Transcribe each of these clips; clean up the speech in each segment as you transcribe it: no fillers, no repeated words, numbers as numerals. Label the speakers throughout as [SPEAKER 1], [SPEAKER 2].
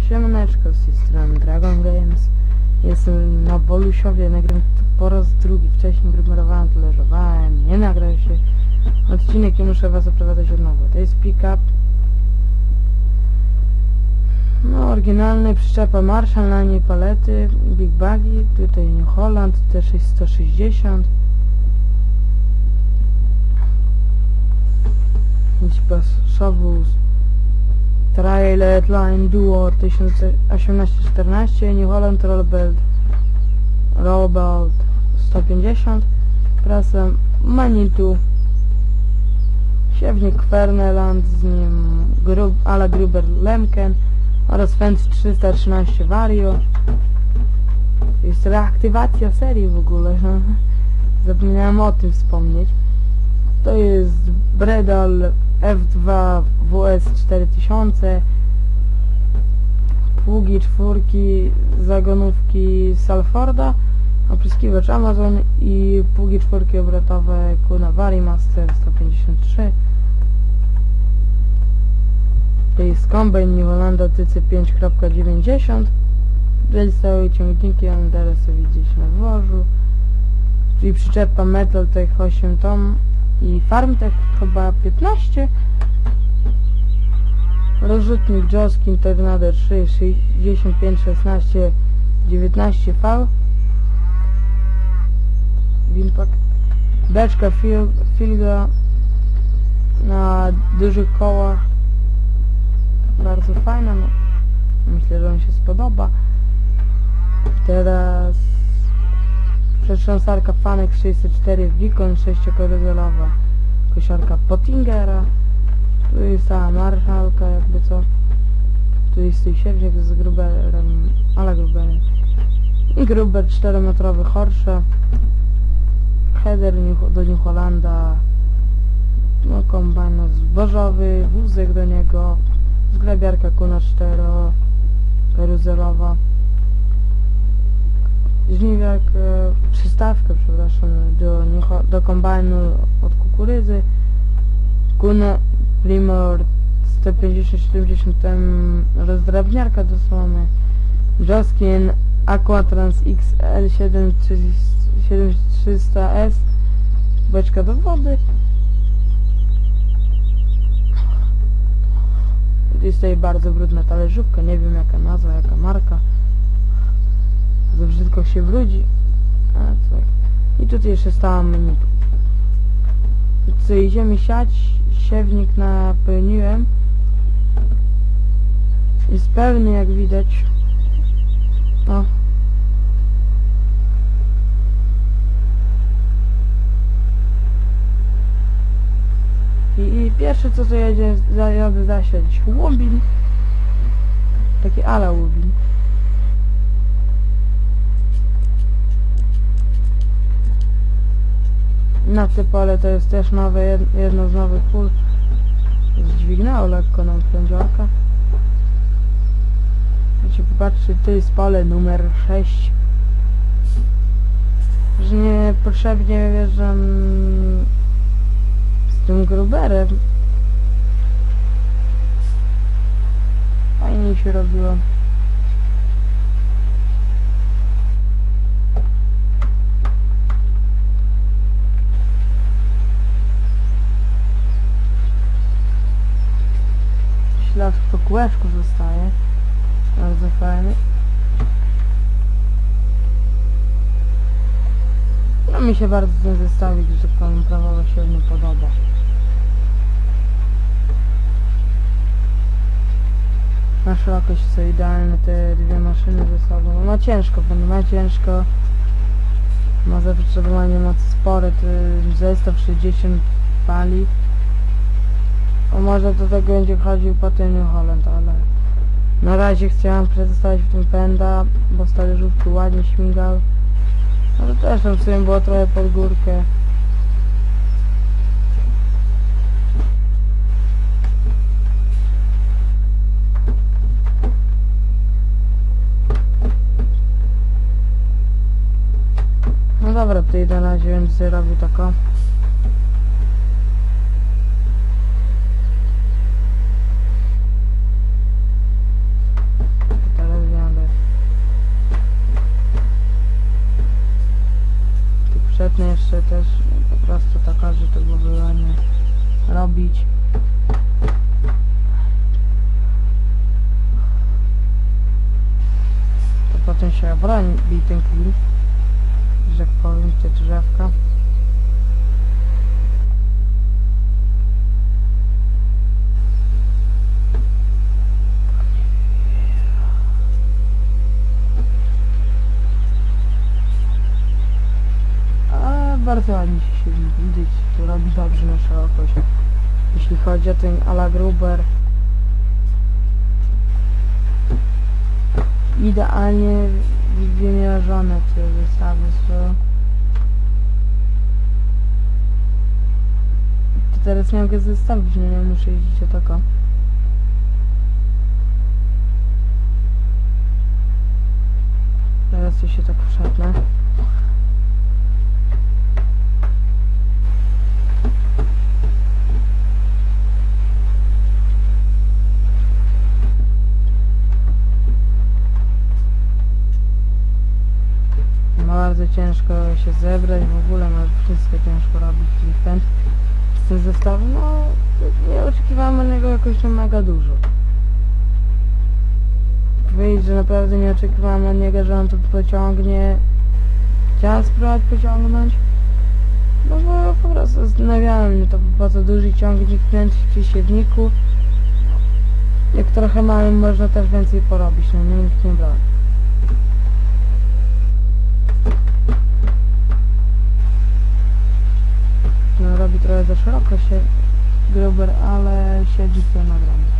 [SPEAKER 1] Siemaneczko, z tej strony Dragon Games. Jestem na Bolusiowie, nagrywam po raz drugi. Wcześniej grumerowałem, to leżowałem, nie nagrał się odcinek i muszę was oprowadzać od nowa. To jest pick-up. No, oryginalny, przyczepa Marshall, na niej palety, Big Buggy, tutaj New Holland, T660. Szowus Trailer Line Duo 1814, New Holland Rollbolt 150, prasa Manitou, siewnik Ferneland, z nim ala Gruber Lemken oraz Fendt 313 Vario. Jest reaktywacja serii w ogóle, zapomniałem o tym wspomnieć. To jest Bredal F2 WS 4000, pługi czwórki, zagonówki Salforda, opryskiwacz Amazon i pługi czwórki obrotowe Kuna Varimaster 153. To jest kombajn New Hollanda TC 5.90. Tutaj stały ciągniki, one teraz sobie gdzieś na dworzu. Czyli przyczepa Metal Tech 8 tom i Farmtech chyba 15. Rozrzutnik Joskin Tornado 3 65 16 19V. Wimpak. Beczka Filga na dużych kołach. Bardzo fajna. No. Myślę, że on się spodoba. Teraz przetrząsarka Fanek 604 Beacon 6-karuzelowa, kosiarka Pottingera. Tu jest ta Marszalka, jakby co. Tu jest ten siewnik z Gruberem, ala Gruberem. I Gruber 4-metrowy Porsche. Header do New Hollanda. No, kombajn zbożowy, wózek do niego. Zgrabiarka Kuna 4-karuzelowa. Żniwiak, przystawkę, przepraszam, do kombajnu od kukurydzy. Kuna Primor 150-70 rozdrabniarka do słomy. Joskin Aquatrans XL 7300S, beczka do wody. Jest tutaj bardzo brudna talerzówka, nie wiem jaka nazwa, jaka marka. Za brzydko się brudzi. A, tak. I tutaj jeszcze stała menu. Co idziemy siać, siewnik napełniłem. Jest pełny, jak widać. O. I pierwsze co to jadę zasiać łubin. Taki ala łubin. Na te pole to jest też nowe, jedno z nowych pól. Zdźwignęło lekko nam prędziorka. Wiecie, popatrzcie, to jest pole numer 6. Że niepotrzebnie wjeżdżam z tym Gruberem. Fajnie się robiło. Ślad w kółeczku zostaje. Bardzo fajny. No mi się bardzo ten zestawik, że pan prawowo się nie podoba. Na szerokość co idealne te dwie maszyny ze sobą. Ma ciężko, ma ciężko. Ma zapotrzebowanie mocy spore, ten zestaw 60 pali. A może do tego będzie chodził potem New Holland, ale na razie chciałem przedstawić w tym pęda, bo z talerzówki ładnie śmigał. Ale też tam w sumie było trochę pod górkę. No dobra, tutaj na razie będę robił taką. prostu taka, że tego było nie robić. To potem się obroni ten klip, że jak powiem, te drzewka. Bardzo ładnie się widzieć, to robi dobrze na szerokość. Jeśli chodzi o ten ala Gruber, idealnie wymierzone te zestawy są. To teraz nie mogę zestawić, nie muszę jeździć o tako. Teraz to się tak wszednę. Bardzo ciężko się zebrać, w ogóle ma wszystko ciężko robić klipem z tym zestawem. No nie oczekiwałem od niego jakoś tam mega dużo. Powiedzieć, że naprawdę nie oczekiwałem od niego, że on to pociągnie. Chciałem spróbować pociągnąć, no bo po prostu zastanawiałem mnie to, po co duży ciągnik kręcić przy siewniku. Jak trochę małym można też więcej porobić, no nie, nikt nie brał. No robi trochę za szeroko się Gruber, ale siedzi to na granicy.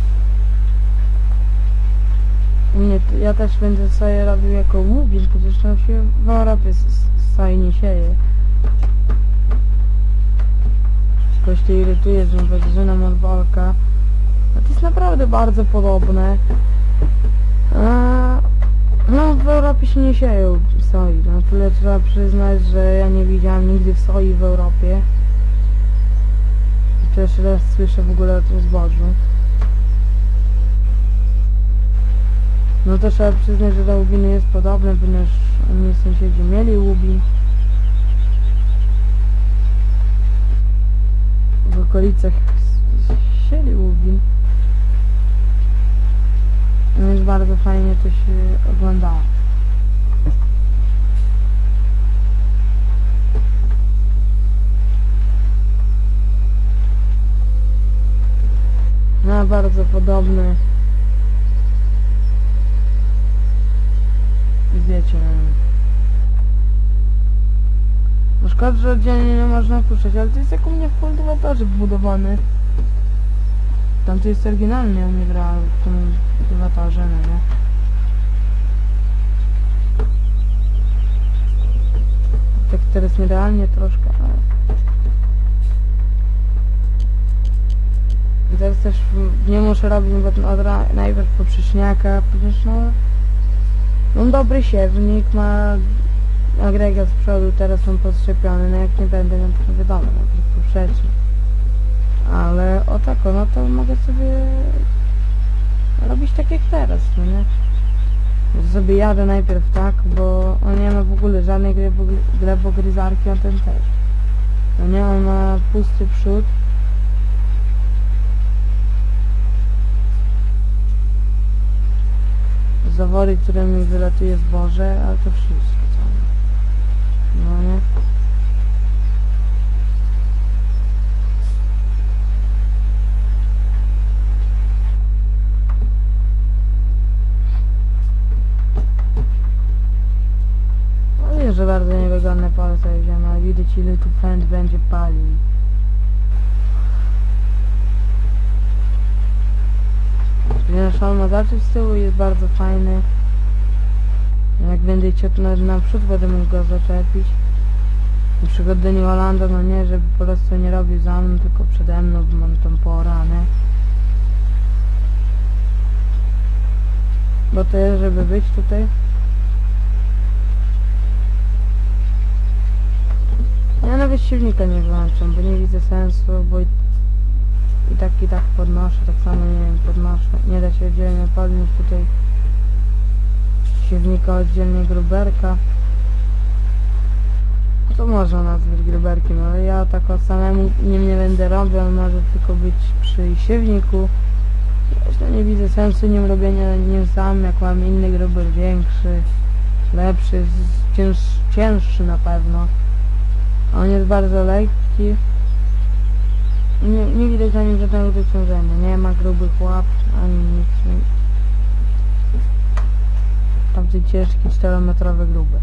[SPEAKER 1] Nie, ja też będę sobie robił jako łubin, przecież to się w Europie soj nie sieje. Ktoś to irytuje, że wyżyna od Wolka. No to jest naprawdę bardzo podobne. No w Europie się nie sieją soi, no tyle trzeba przyznać, że ja nie widziałem nigdy w soi w Europie. Pierwszy raz słyszę w ogóle o tym zbożu. No to trzeba przyznać, że do łubiny jest podobne, ponieważ oni sąsiedzi mieli łubin. W okolicach sieli łubin. Więc bardzo fajnie to się oglądało. No bardzo podobny. Wiecie, no szkoda, że oddzielnie nie można puszczać, ale to jest jak u mnie w kultywatorze wbudowany. Tam to jest oryginalnie, on nie gra w tym kultywatorze, no nie? Tak teraz nierealnie troszkę, ale... I teraz też nie muszę robić najpierw poprzeczniaka, ponieważ no... Mam dobry siewnik, ma agregat z przodu, teraz są podszczepiony, no jak nie będę, no to wiadomo, no poprzecznik. Ale o tak, no to mogę sobie robić tak jak teraz, no nie? Sobie jadę najpierw tak, bo on nie ma w ogóle żadnej glebogryzarki, a ten też. No nie, on ma pusty przód. Zawory, którymi wylatuje zboże, ale to wszystko, co? No nie? No wiem, że bardzo niewygodne pole sobie wziąłem, ale widać ile tu pęd będzie palił. Ponieważ on ma zacząć z tyłu i jest bardzo fajny. Jak będę chciał to naprzód, będę mógł go zaczepić. Na przykład do New Hollanda, no nie, żeby po prostu nie robił za mną, tylko przede mną, bo mam tą poranę. Bo to jest, żeby być tutaj. Ja nawet silnika nie wyłączam, bo nie widzę sensu, bo i tak podnoszę, tak samo nie wiem, podnoszę. Nie da się oddzielnie podnieść tutaj silnika, oddzielnie Gruberka. To można nazwać gruberkiem, ale ja tak od samemu nie będę robił, on może tylko być przy siewniku. Zresztą nie widzę sensu nim robienia nim sam, jak mam inny gruber większy, lepszy, cięższy na pewno. On jest bardzo lekki. Nie widać na nim żadnego przeciążenia, nie ma grubych łap, ani nic. Tamten ciężki 4-metrowy gruber.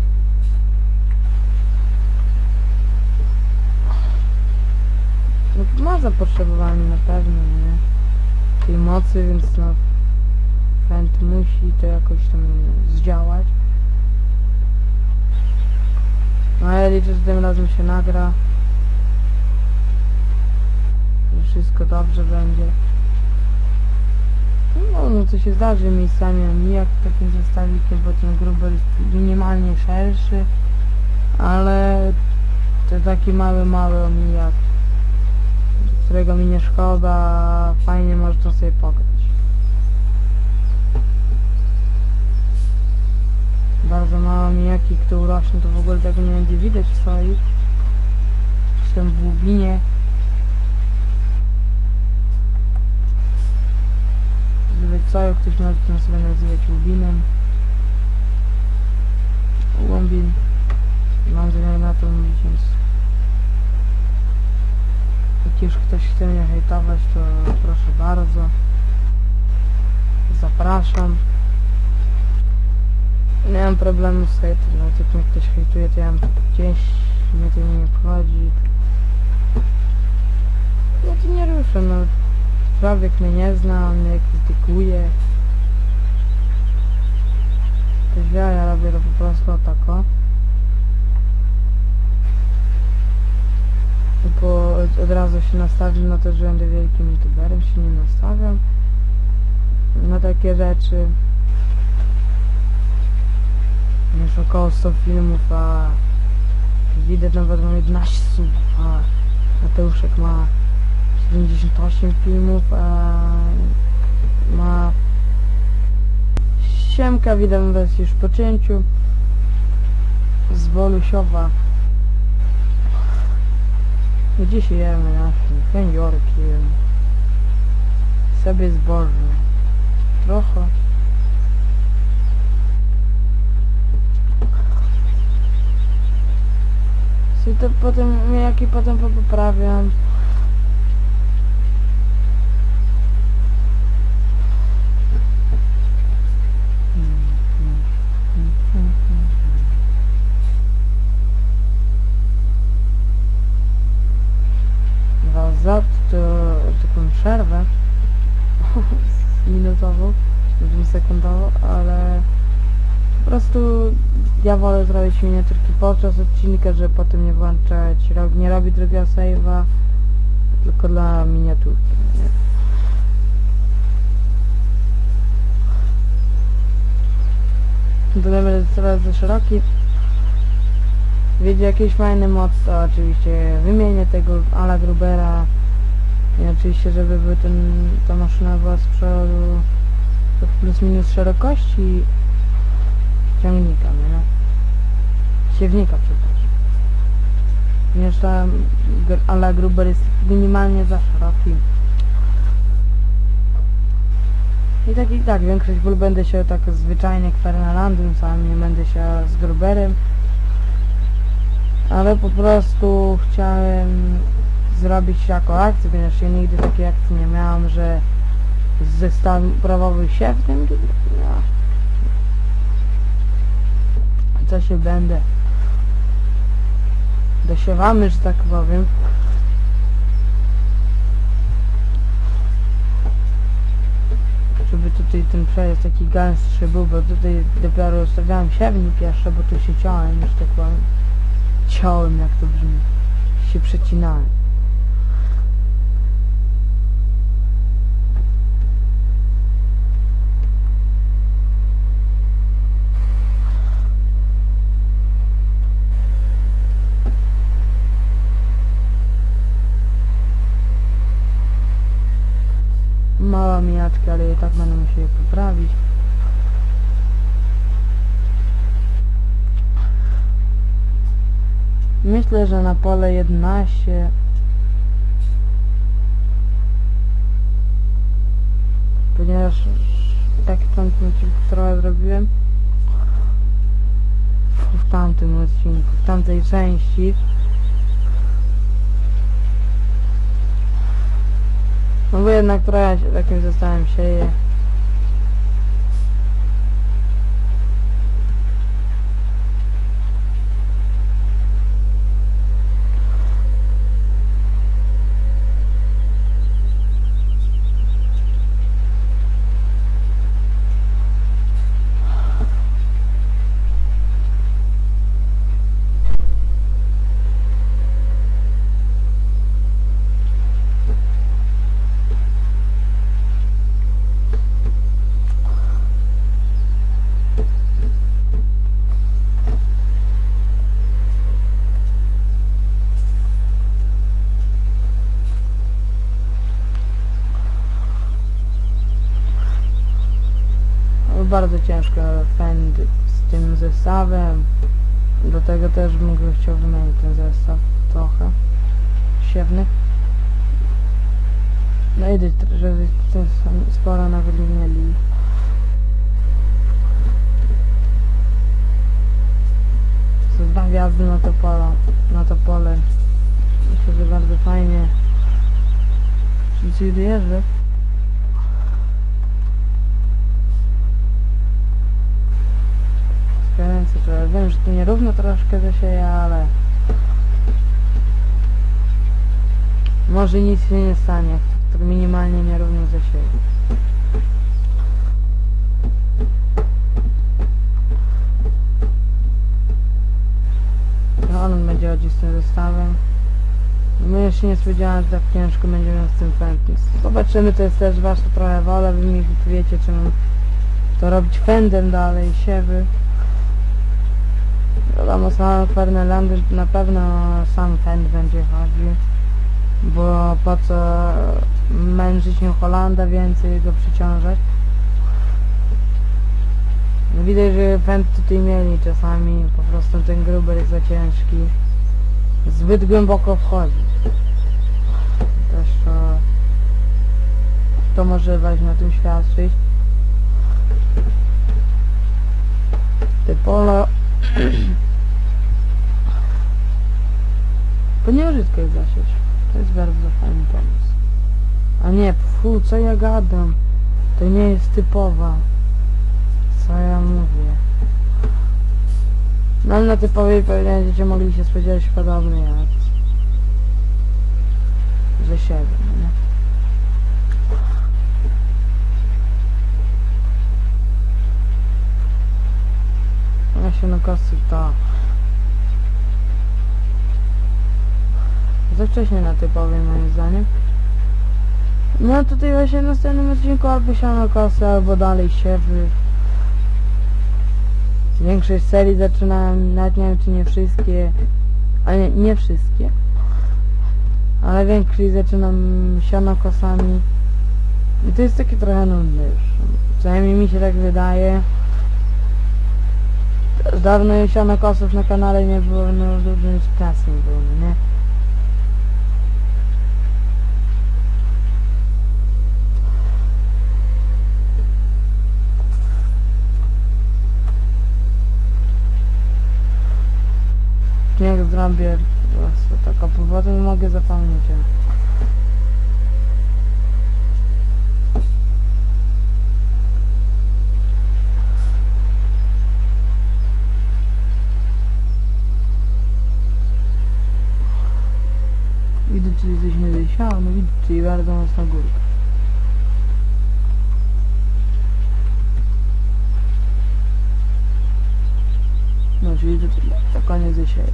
[SPEAKER 1] No, ma zapotrzebowanie na pewno, nie? Tej mocy, więc no Fendt musi to jakoś tam zdziałać. No ale liczę, że tym razem się nagra. Że wszystko dobrze będzie. No co się zdarzy miejscami omijak takim zestawikiem, bo ten gruber jest minimalnie szerszy, ale to taki mały omijak, którego mi nie szkoda, fajnie można sobie pograć. Bardzo małe omijaki, które urośną, to w ogóle tego nie będzie widać w swoich. Jestem w łubinie. Co, ktoś może to sobie nazywać łubinem. Łąbin. Mam zamiar na to mówić, więc jak już ktoś chce mnie hejtować, to proszę bardzo. Zapraszam. Nie mam problemu z hejtem, no jak mnie ktoś hejtuje, to ja mam gdzieś, mnie to nie obchodzi. Ja to nie ruszę, no. Człowiek mnie nie zna, on mnie krytykuje. To źle, ja robię to po prostu tako. Bo od razu się nastawił na to, że będę wielkim youtuberem, się nie nastawiam na takie rzeczy. Już około 100 filmów, a widać nawet mam 11 subów, a Mateuszek ma 78 filmów, a ma Siemka, witam was już po cięciu z Wolusiowa. Gdzie się jemy naszym wędziorkiem, sobie zboże trochę. I to potem, jaki potem poprawiam. Za taką przerwę minutową, sekundową, ale po prostu ja wolę zrobić miniaturki podczas odcinka, żeby potem nie włączać, nie robić drugiego save'a, tylko dla miniaturki. To będę coraz za szeroki. Wiedzie jakiś fajny moc, to oczywiście wymienię tego ala Grubera i oczywiście, żeby był ta maszyna była z przodu plus minus szerokości ciągnika, nie? Siewnika, przepraszam. Ponieważ ta ala Gruber jest minimalnie za szeroki. I tak, większość ból będę się tak zwyczajnie Kwernalandem, sam nie będę się z Gruberem. Ale po prostu chciałem zrobić jako akcję, ponieważ ja nigdy takiej akcji nie miałam, że zestaw prawowy siewnym. No. Co się będę? Dosiewamy, że tak powiem. Żeby tutaj ten przejazd taki gęstszy był, bo tutaj dopiero ustawiałem siewnik jeszcze, bo tu się ciąłem, już tak powiem. Ciąłem, jak to brzmi. Się przecinałem. Mała mijaczka, ale i tak będę musiał je poprawić. Myślę, że na pole 11 ponieważ tak tam trochę zrobiłem w tamtym odcinku, w tamtej części. No bo jednak trochę się takim zestawem sieje. Bardzo ciężko fend z tym zestawem. Do tego też bym go chciał wymienić ten zestaw trochę siewny. No i żeby sporo nawet nie mieli. Z dwa wjazdy na to pole. Myślę, że bardzo fajnie. Czyli coś dojeżdżę. Wiem, że tu nierówno troszkę zasieje, ale może nic się nie stanie, jak to minimalnie nierówno zasieje. No on będzie chodzić z tym zestawem. No ja się nie spodziewałem, że tak ciężko będzie miał z tym fendem. Zobaczymy, to jest też wasza trochę wola, wy mi wiecie, czy mam to robić fendem dalej, siewy. Wiadomo, sam Fernelandy na pewno sam fend będzie chodził, bo po co męczyć się Holanda, więcej go przyciążać. Widać, że fend tutaj mieli czasami, po prostu ten gruber jest za ciężki, zbyt głęboko wchodzi. Też to może właśnie o tym świadczyć. Te polo ponieważytko jest zasieć. To jest bardzo fajny pomysł. A nie, co ja gadam? To nie jest typowa. Co ja mówię? No ale na typowej pewnie będziecie mogli się spodziewać podobnej jak ze siebie, nie? Ja się na kosy to za wcześnie na typowej moim zdaniem. No tutaj właśnie w następnym odcinku albo siano kosy, albo dalej siewy. Większość serii zaczynałem, nawet nie wiem czy nie wszystkie, ale nie wszystkie, ale większość zaczynam siano kosami i to jest takie trochę nudne już, przynajmniej mi się tak wydaje. Dawno siano kosów na kanale nie było, no dużo pracy nie było, nie? Jak zrobię taką potem mogę zapomnieć. Widzę, czy coś nie zesiało, no widzę, czyli bardzo mocna górka. No, czyli to koniec zesieje.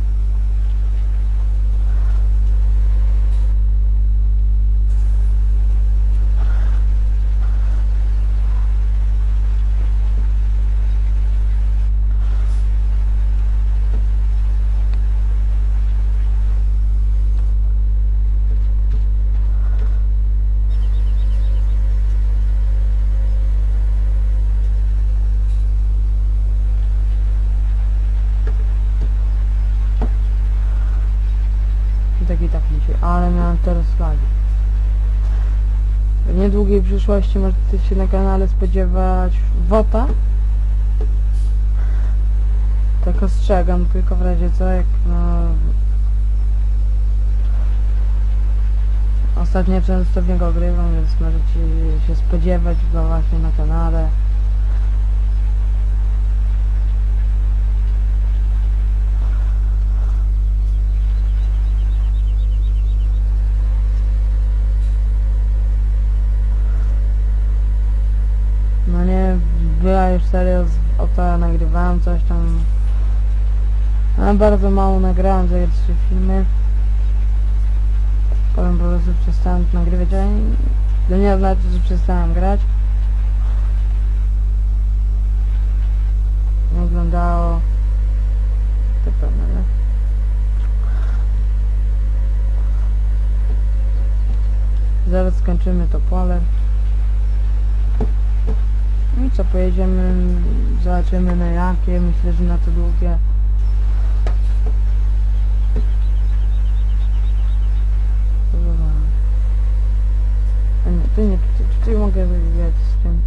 [SPEAKER 1] miałem teraz flagi. W niedługiej przyszłości możecie się na kanale spodziewać WOTA. Tak ostrzegam, tylko w razie co, jak ostatnio często w niego grywam, więc możecie się spodziewać go właśnie na kanale. No nie, była już serio o to nagrywałem coś tam. Ale bardzo mało nagrałem, za 3 filmy. Potem po prostu przestałem nagrywać, ale to nie znaczy, że przestałem grać. Nie wyglądało to pewne, nie? Zaraz skończymy to pole. I co, pojedziemy, zobaczymy na jakie, myślę, że na to długie. Tutaj mogę wywijać z tym.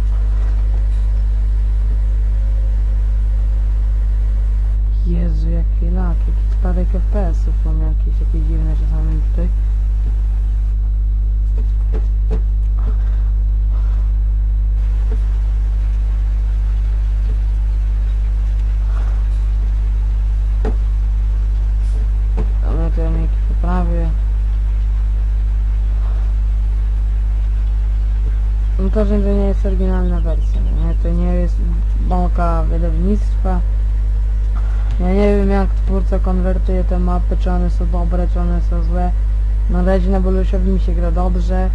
[SPEAKER 1] Jezu, jakie laki, jakiś spadek FPS-ów mam jakieś dziwne czasami tutaj. Dobra, to ja mi jakieś poprawię. No to, że to nie jest oryginalna wersja, nie? To nie jest małka wydawnictwa. Ja nie wiem, jak twórca konwertuje te mapy, czy one są dobre, czy one są złe. Na razie na Bolusiowi mi się gra dobrze.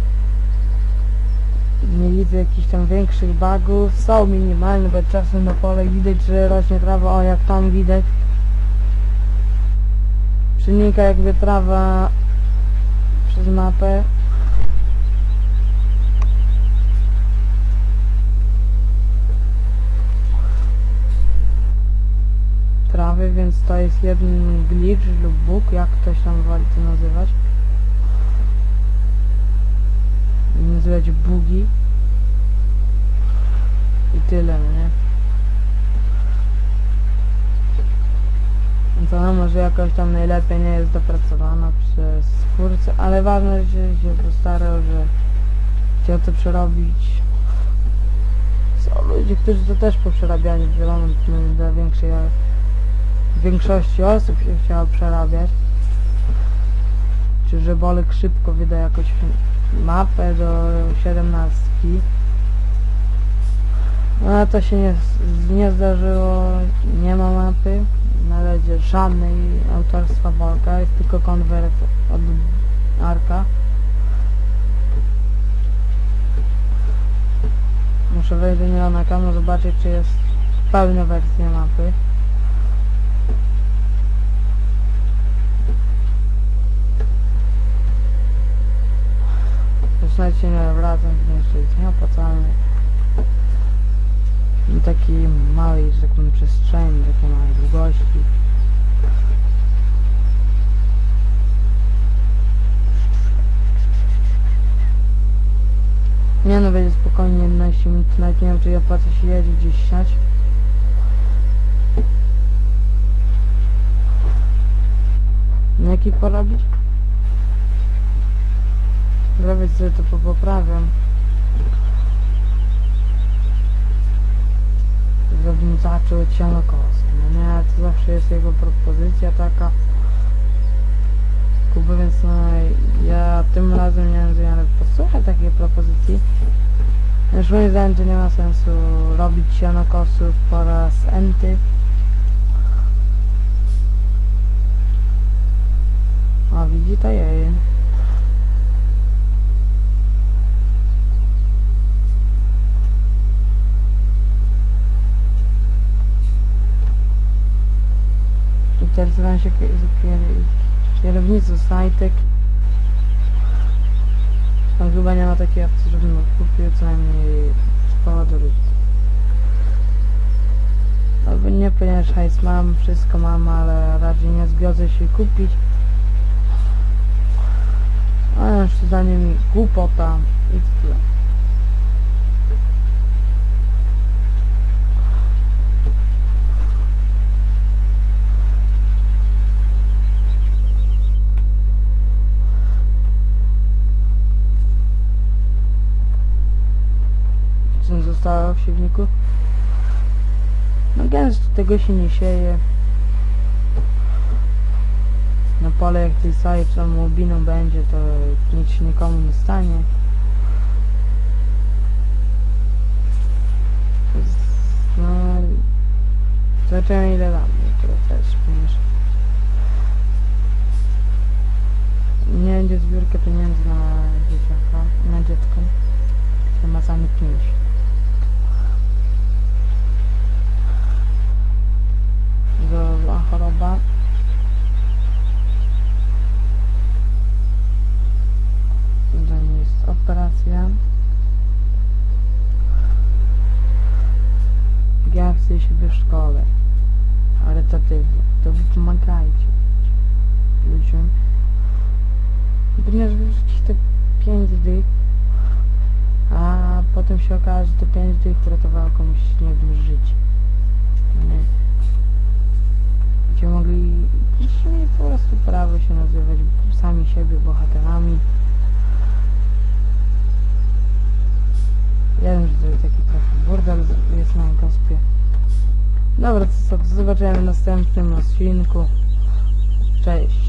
[SPEAKER 1] Nie widzę jakichś tam większych bugów. Są minimalne, bo czasem na pole widać, że rośnie trawa, o jak tam widać. Przenika jakby trawa przez mapę. Trawy, więc to jest jeden glitch lub bug, jak ktoś tam woli to nazywać. Nazywać bugi. I tyle, nie? To może jakoś tam najlepiej nie jest dopracowana przez twórcę, ale ważne, że się postarał, że chciał to przerobić. Są ludzie, którzy to też po przerabianiu wieloma dla większości osób się chciało przerabiać. Czy że Bolek szybko wyda jakąś mapę do 17. No to się nie zdarzyło, nie ma mapy. Na razie żadnej autorstwa Bolka, jest tylko konwert od Arka. Muszę wejść do niego na kanał, zobaczyć, czy jest pełna wersja mapy. Zaczynać się nie wracam, to jeszcze jest nieopłacalny. I taki małej, że tak powiem, przestrzeni, takiej małej długości. Nie no, będzie spokojnie 11 minut, nawet nie wiem, czy opłaca się jedzie gdzieś siać. Jaki porobić? Zrobić sobie to poprawiam. Żebym zaczął od sianokosy. No nie, to zawsze jest jego propozycja taka. Kuby, więc no, ja tym razem nie wiem, że ja posłuchać takiej propozycji. Już moim zdaniem to nie ma sensu robić sianokosów po raz enty. O, widzi to jej. Interesowałem się kierownicą Sajtek. On chyba nie ma takiej opcji, żebym kupił co najmniej z powodu albo nie, ponieważ hajs mam, wszystko mam, ale raczej nie zgodzę się kupić. Naszym zdaniem głupota i tyle. Co zostało w siewniku? No gęsto, tego się nie sieje. Na pole jak tej saje całą łobiną będzie, to nic się nikomu nie stanie. No... Zobaczymy ile dam, które też, ponieważ... Nie będzie zbiórka pieniędzy na dzieciaka, na dziecko. Chyba zamknięć. Zła choroba. To nie jest operacja. Ja chcę siebie w szkole. Charytatywnie. To wy pomagajcie ludziom. Ponieważ wyrzucić te 5 dych, a potem się okaże, że te 5 dych uratowało komuś, nie wiem, życie. Nie. Gdzie mogli po prostu prawo się nazywać sami siebie bohaterami. Ja wiem, że to jest taki trochę burdel jest na gospie. Dobra, to co, do zobaczenia w następnym odcinku. Cześć.